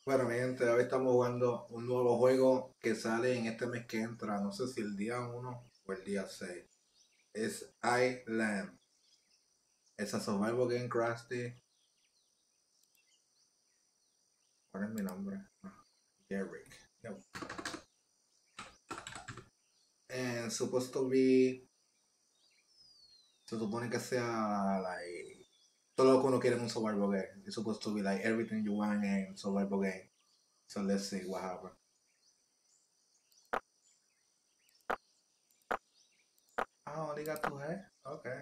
Bueno, mi gente, hoy estamos jugando un nuevo juego que sale en este mes que entra. No sé si el día 1 o el día 6. Es Island. Es a survival game crafty. ¿Cuál es mi nombre? Derrick. Yep. And supposed to be. Se supone que sea like. Todo lo que uno quiere en un survival game. It's supposed to be like everything you want in survival game. So let's see what happens. Oh, only got two heads? Okay.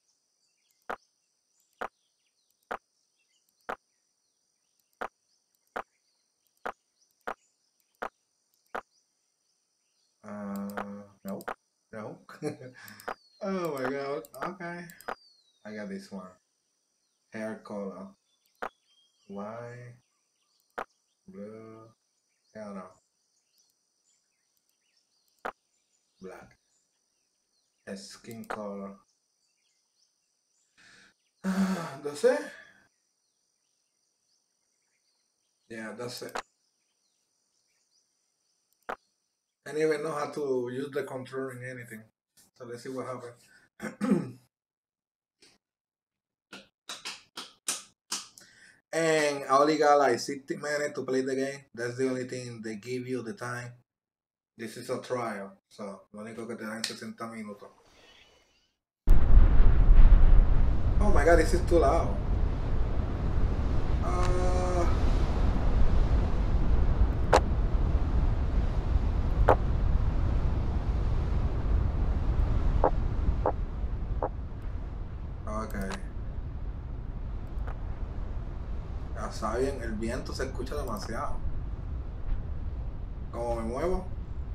No. No. Oh my god. Okay. I got this one. Hair color. White. Blue. Hell no. Black. Skin color. That's it? Yeah, that's it. I don't even know how to use the controller in anything. So let's see what happens. And I only got like 60 minutes to play the game. That's the only thing they give you the time. This is a trial. So, lo único que te dan 60 minutos. Oh my god, this is too loud. Okay. Ya saben, el viento se escucha demasiado. ¿Cómo me muevo?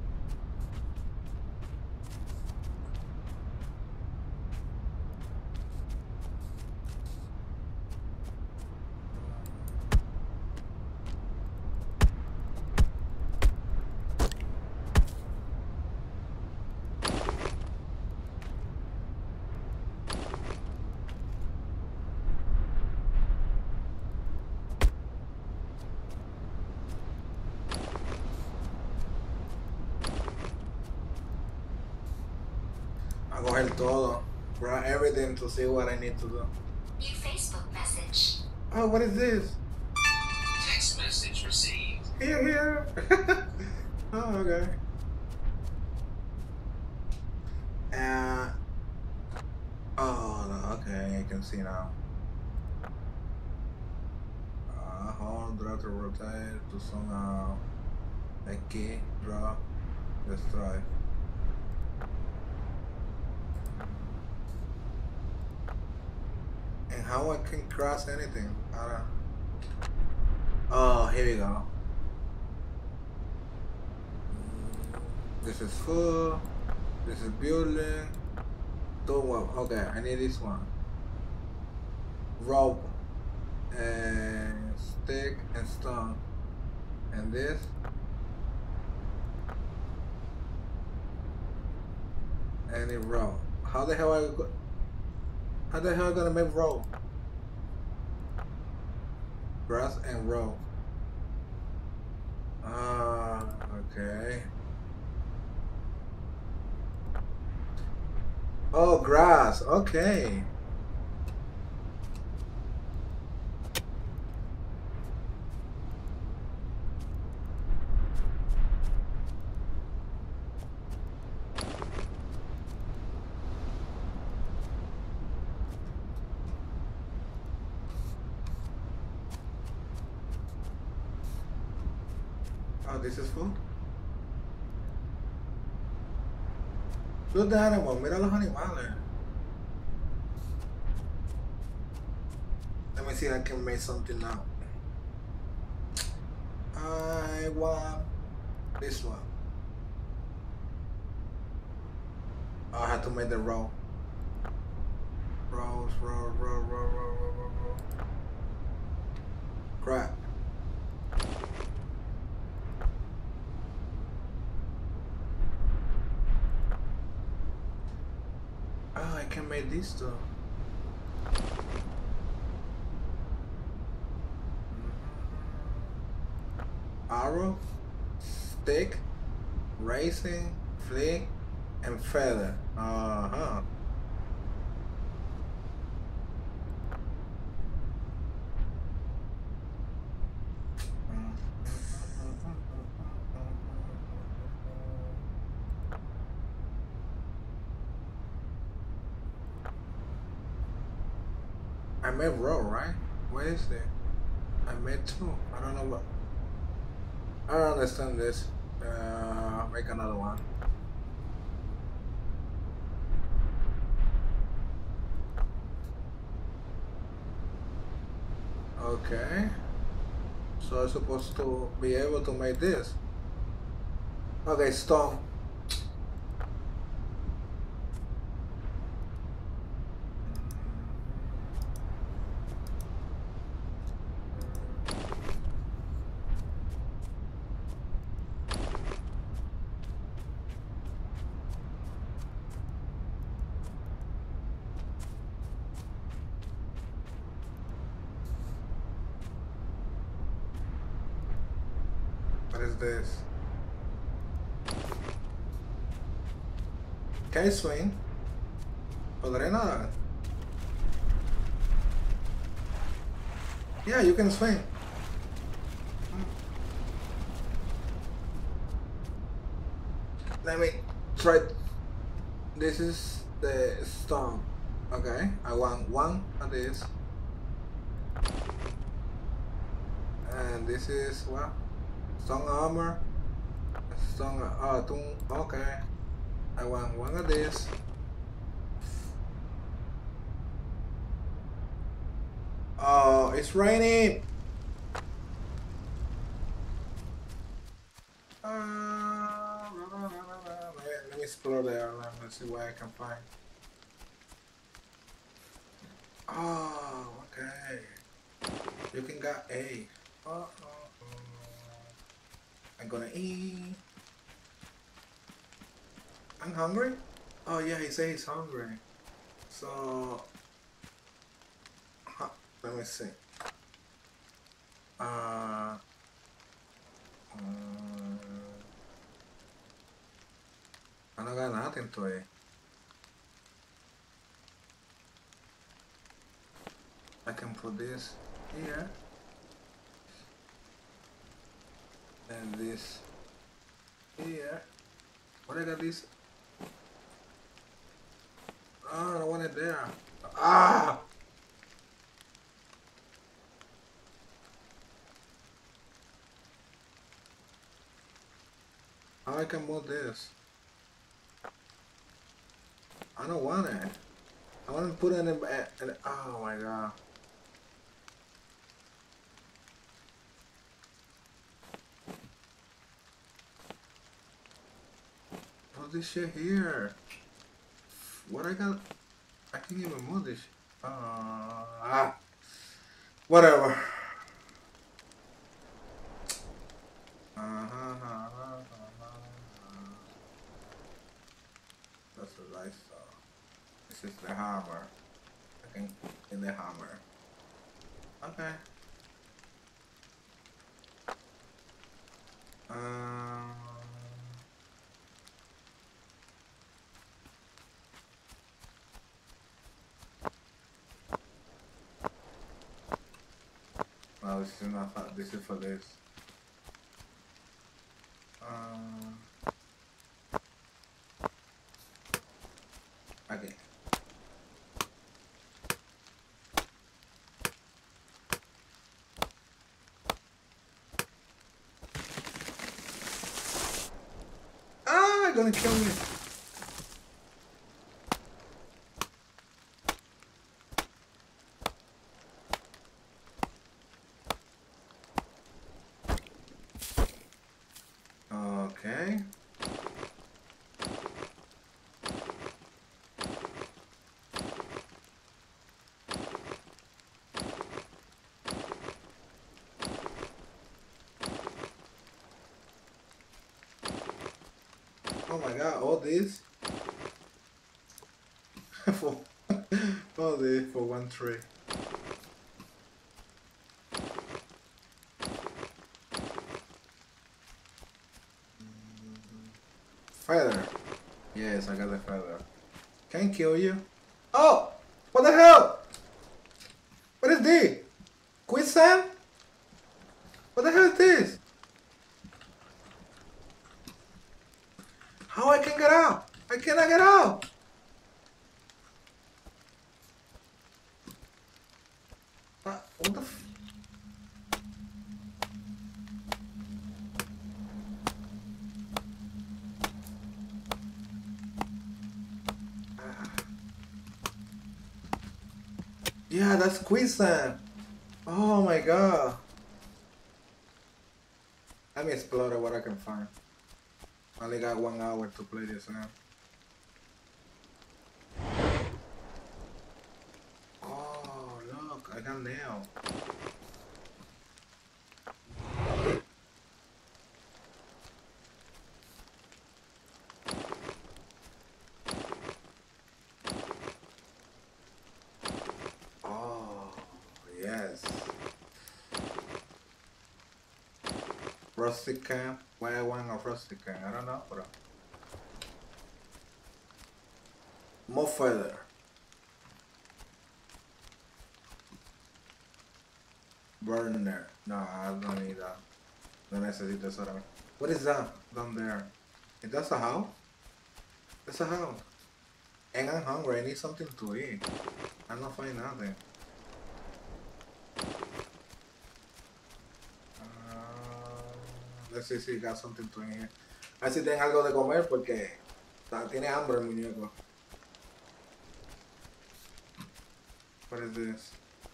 A coger todo. Grab everything to see what I need to do. New Facebook message. Oh, what is this? Text message received. Here. Oh, okay. Oh, no, okay, I can see now. Hold, draw to rotate to somehow. A key, draw, destroy. And how I can cross anything? I don't. Oh, here we go. This is full. This is building. Well, okay, I need this one. Rope and stick and stone. And this. Any rope. How the hell am I gonna make rope? Grass and rope. Okay. Oh, grass. Okay. Oh, this is food. Look the animal. Mira los animales. Let me see if I can make something now. I want this one. Oh, I have to make the row. Row. Crap. Oh, I can make this too. arrow, stick, racing, flick, and feather. Uh-huh. I made row, right? What is it? I made two. I don't know what. I don't understand this. Make another one. Okay. So I'm supposed to be able to make this. Okay, stone. What is this? Can I swing? ¿Podré nadar? Yeah, you can swing. Let me try. This is the stone. Okay, I want one of this. And this is what? Stone armor. Stone. Okay. I want one of this. Oh, it's raining. Let me explore the island. Let's see what I can find. Oh, okay. You can get A. I'm gonna eat. I'm hungry? Oh yeah, he said he's hungry. So, let me see. I don't got nothing to eat. I can put this here. And this here. What I got this? Oh, I don't want it there. Ah! How I can move this? I don't want it. I want to put it in the, oh my god. Put this shit here. What I got? I can't even move this. Whatever. That's what I saw. This is the hammer. I can in the hammer. Okay. No, this is not for, this is for this. Okay. Ah, gonna kill me. Okay. Oh my god, all this for all this for one tree. Feather. Yes, I got the feather. Can I kill you? Oh! What the hell? What is this? Quicksand? What the hell is this? How I can get out? I cannot get out. What the f... Yeah, that's quicksand. Oh my god. Let me explore what I can find. I only got 1 hour to play this now. Oh, look, I got nail. Oh, yes. Rustic camp. Why I want a rustic camp? I don't know, bro. More feather. Burner. No, I don't need that. No necesito eso ahora mismo. What is that down there? Is that a house? That's a house. And I'm hungry. I need something to eat. I'm not finding nothing. Let's see if he got something to eat here. A ver si tienen algo de comer porque tiene hambre el muñeco. What is this?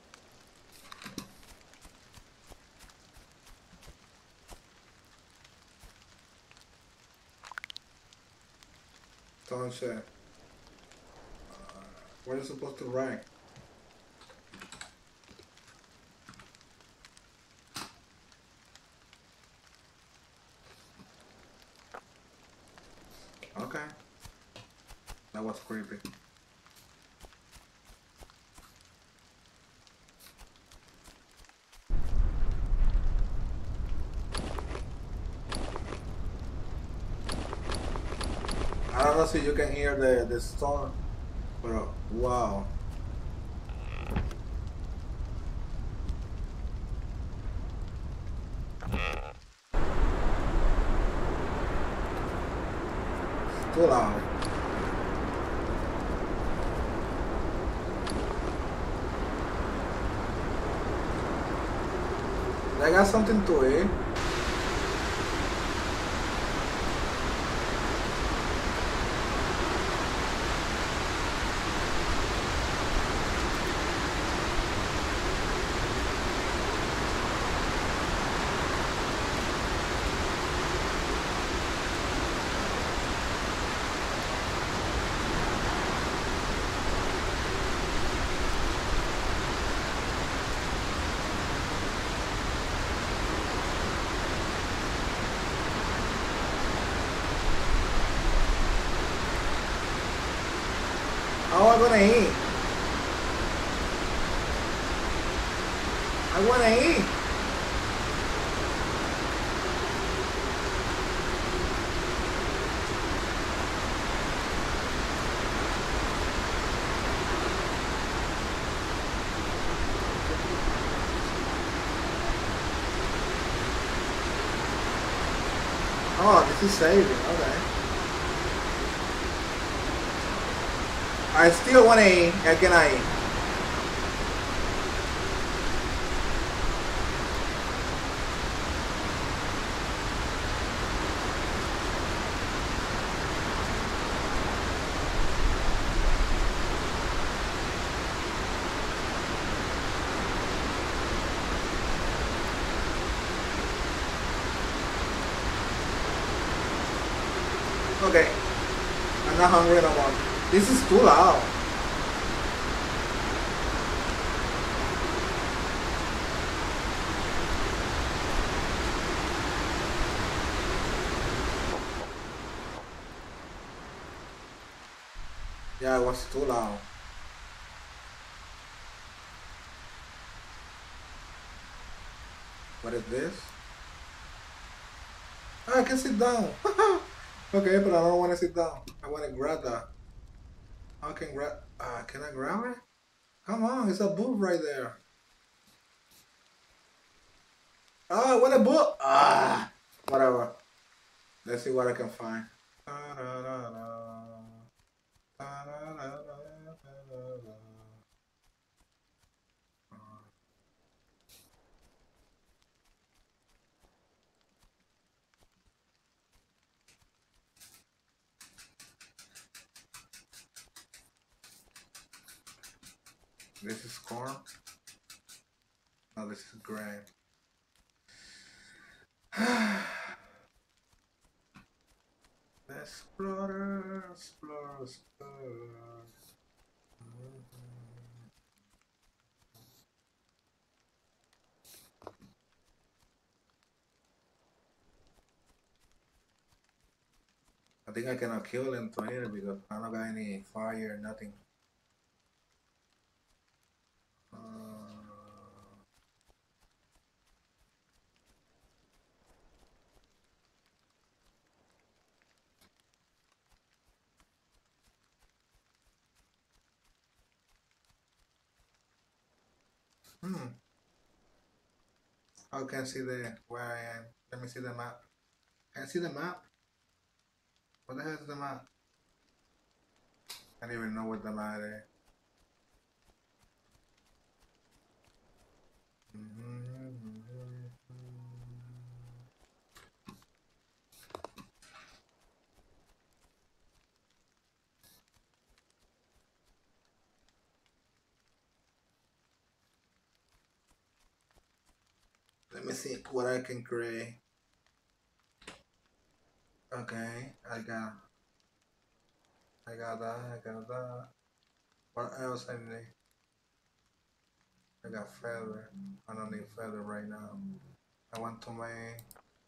Stone shed. What are you supposed to write? Okay. That was creepy. I don't know if you can hear the storm, but wow. Too loud. I got something to eat. How am I gonna eat? I wanna eat. Oh, this is saving. Okay. I still want to eat. How can I eat? Okay. I'm not hungry no more. This is too loud. Yeah, it was too loud. What is this? Oh, I can sit down. Okay, but I don't want to sit down. I want to grab that. I can grab. Can I grab it? Come on, it's a book right there. Oh, what a book! Whatever. Let's see what I can find. This is corn. No, this is grain. Explorer, explore, explore. I think I cannot kill him to here because I don't got any fire, nothing. Uh, hmm. I can see the where I am. Let me see the map. Can I see the map? What the hell is the map? I don't even know what the map is. Let me see what I can create. Okay, I got that, I got that. What else I need? I got feather. I don't need feather right now. I want to make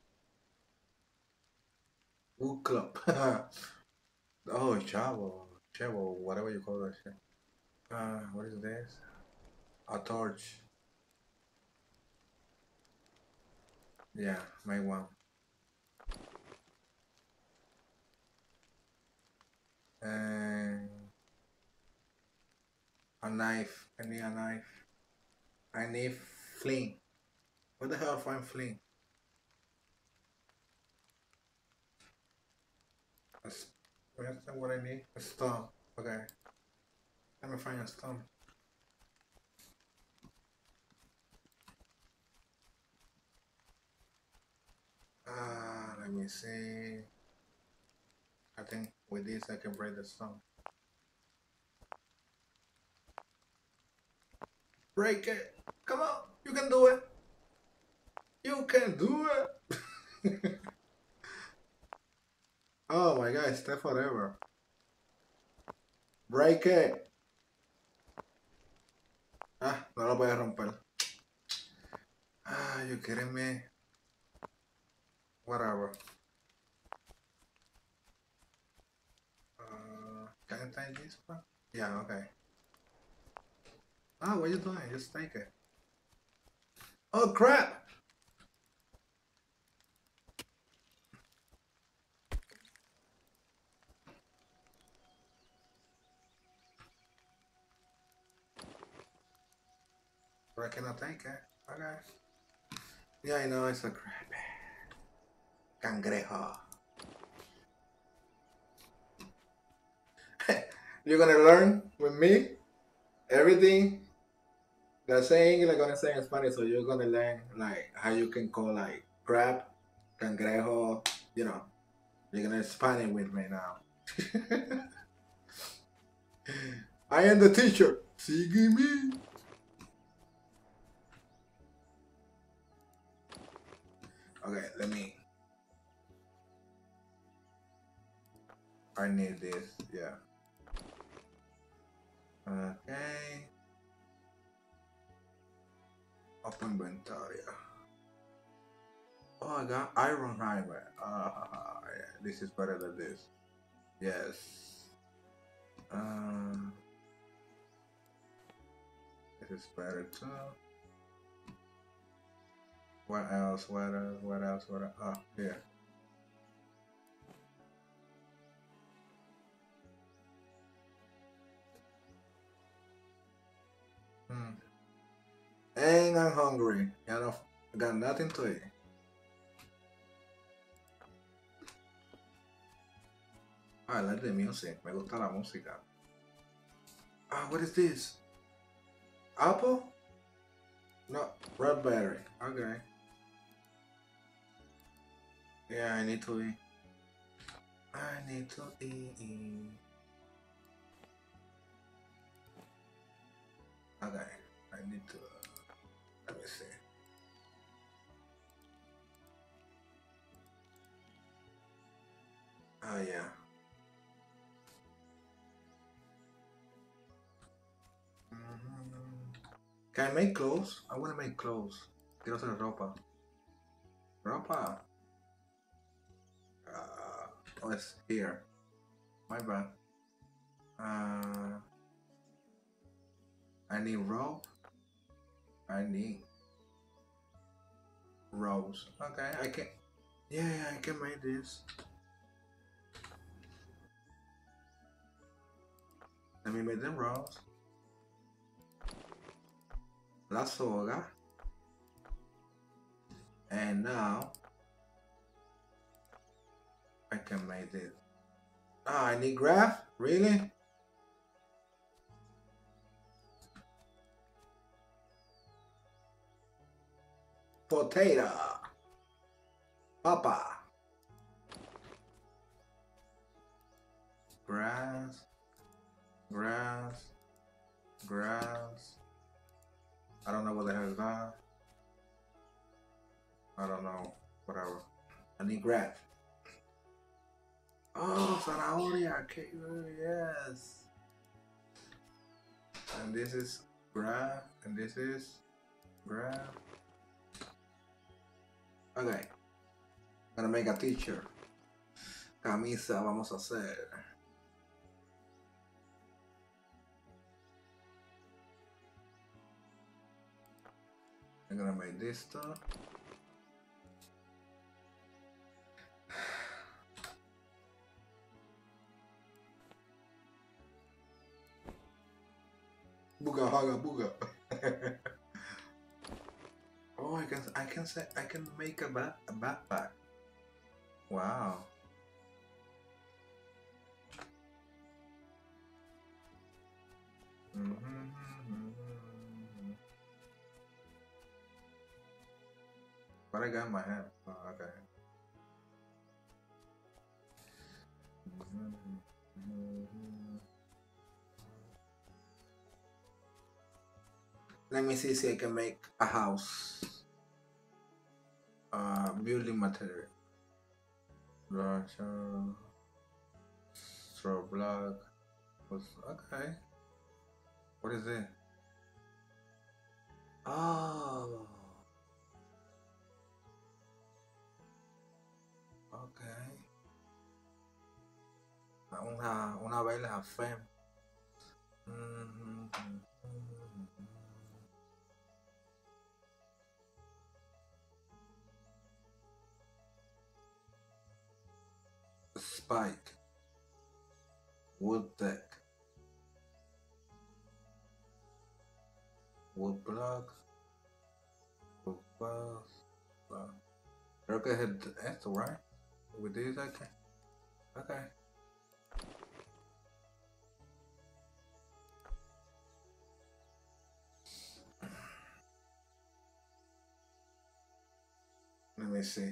wood club. Oh, chavo, whatever you call that shit. What is this? A torch. Yeah, make one. And a knife. I need a knife. I need flint. What the hell find flint? Where's what I need? A stone. Okay. Let me find a stone. Let me see. I think with this I can break the stone. Break it! Come on! You can do it! You can do it! Oh my god, stay forever. Break it! No lo voy a romper. You kidding me? Whatever. Can I take this one? Yeah, okay. What are you doing? Just take it. Oh crap! But I cannot take it. Okay. Yeah, I know it's a crab. Cangrejo. You're gonna learn with me everything that saying like gonna say in Spanish, so you're gonna learn like how you can call like crab, cangrejo, you know. You're gonna Spanish with me now. I am the teacher. Sigue me. Okay, let me. I need this. Yeah. Okay. Open inventory. Oh, I got iron hammer. Yeah, this is better than this. Yes. Um, this is better too. What else? What else? What else? What else? Oh, here. Dang, I'm hungry. I don't got nothing to eat. I like the music. Me gusta la música. Ah, what is this? Apple? No, red berry. Okay. Yeah, I need to eat. I need to eat. Okay, I need to. Let me see. Oh yeah. Can I make clothes? I want to make clothes. Quiero hacer ropa. Ropa. Oh, it's here. My bad. I need rope. I need rose. Okay, I can. Yeah, I can make this. Let me make them rose. La soga. And now I can make this. Ah, I need graph? Really? Potato. Papa. Grass. Grass. Grass. I don't know what the hell is that. I don't know. Whatever. I need graph. Oh, zanahoria. Okay, yes. And this is graph. And this is graph. Okay. I'm gonna make a t-shirt. Camisa vamos a hacer. I'm gonna make this stuff. Booga haga booga. Oh, I can make a backpack. Wow. But I got in my hand. Oh, okay. Let me see I can make a house. Building material. Straw block. Okay. What is it? Oh. Okay. Una vela fem. Spike. Wood deck. Wood blocks. Wood bars. Creo que es esto, right? With this I can. Okay. Let me see.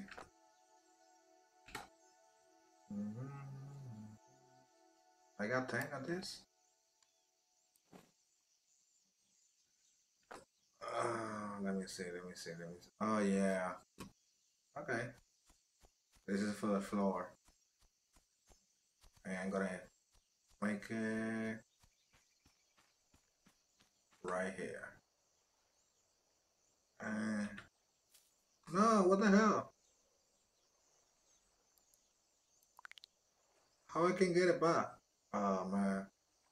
I got 10 of this. Let me see. Oh yeah. Okay. This is for the floor. And I'm gonna make it right here. And no, what the hell? How I can get it back? Oh man.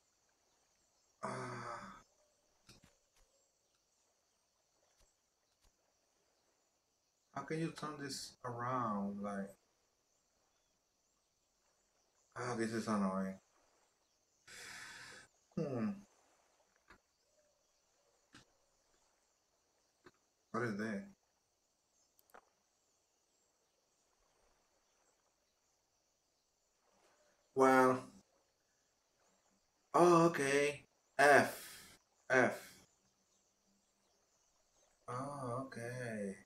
How can you turn this around? Like, this is annoying. What is that? Well, oh, okay. F. F. Oh, okay.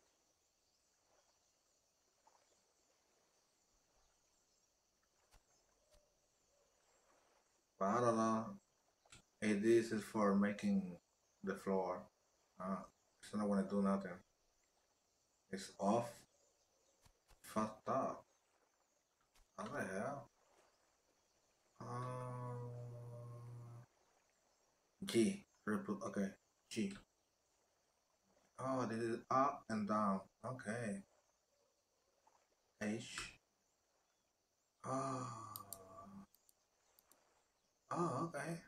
Well, I don't know. Hey, this is for making the floor. It's not gonna do nothing. It's off. Fucked up. How the hell? Um, G. Triple. Okay. G. Oh, this is up and down. Okay. H. Oh. Oh, okay.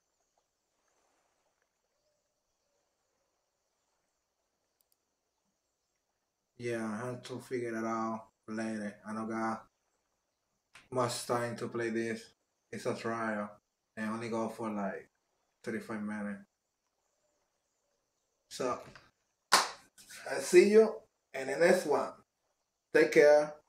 Yeah, I have to figure it out later. I don't got much time to play this. It's a trial. And only go for like 35 minutes. So, I see you in the next one. Take care.